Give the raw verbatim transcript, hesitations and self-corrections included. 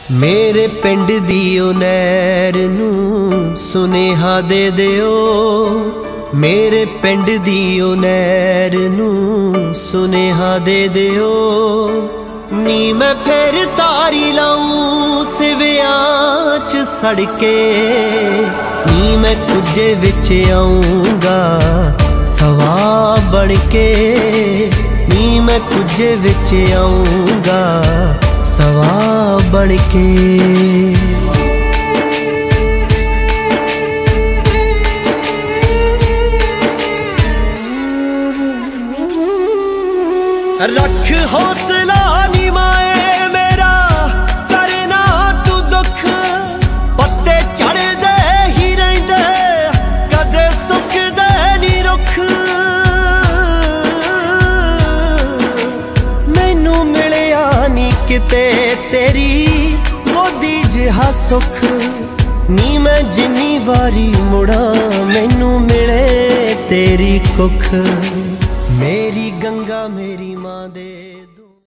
मेरे पिंड दी ओ नहर नूं सुनेहा दे दिओ। मेरे पिंड दी ओ नहर नूं सुनेहा दे दिओ। नी मैं फिर तारी लाऊं सिवियां च सड़के, नी मैं कुजे विच आऊंगा सवा बन के, नी मैं कुजे विच आऊंगा सवा बन के। रख हौसला नी माए मेरा, करना तू दुख, पत्ते चढ़दे ही रहिंदे कदे सुकदे नी रुख। मैनू मिलिया नी किते तेरी गोदी जिहा सुख, नी मैं जिन्नी वारी मुड़ा मैनू मिले तेरी कुख। मेरी गंगा मेरी मां दे